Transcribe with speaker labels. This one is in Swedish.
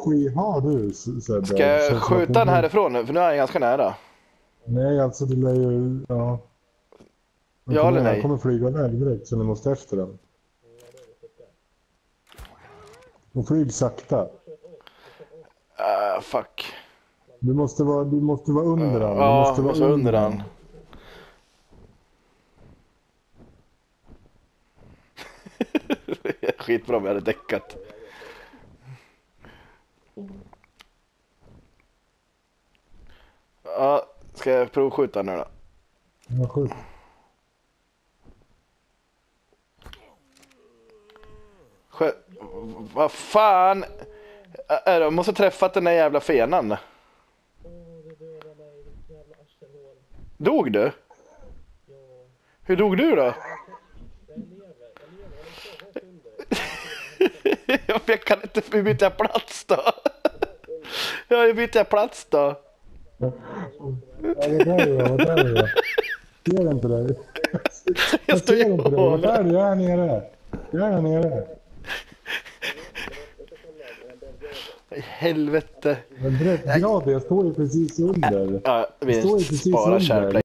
Speaker 1: Har du Sebbe?
Speaker 2: Ska jag skjuta den härifrån? För nu är jag ganska nära.
Speaker 1: Nej, alltså det lär ju... Ja. Men
Speaker 2: Ja
Speaker 1: kom
Speaker 2: eller
Speaker 1: igen, han
Speaker 2: nej?
Speaker 1: kommer flyga iväg direkt så ni måste efter den. Och flyg sakta.
Speaker 2: Fuck.
Speaker 1: Du måste vara under den. Du
Speaker 2: Ja,
Speaker 1: måste
Speaker 2: jag
Speaker 1: vara
Speaker 2: måste under
Speaker 1: under
Speaker 2: den. Skitbra om jag hade däckat. Ja, ska jag provskjuta nu då?
Speaker 1: Ja, skjut.
Speaker 2: Vad fan? Jag måste träffat den där jävla fenan. Dog du? Hur dog du då? Jag kan inte byta plats då. Jag byter plats då.
Speaker 1: Ja, vad där är jag? Ser inte dig.
Speaker 2: Jag står ju och
Speaker 1: Vad är det? Jag är nere. Jag är nere.
Speaker 2: Helvete.
Speaker 1: Men rätt grad, jag står ju precis under.
Speaker 2: Ja, vi
Speaker 1: står ju precis
Speaker 2: sparar
Speaker 1: under.
Speaker 2: SharePlay.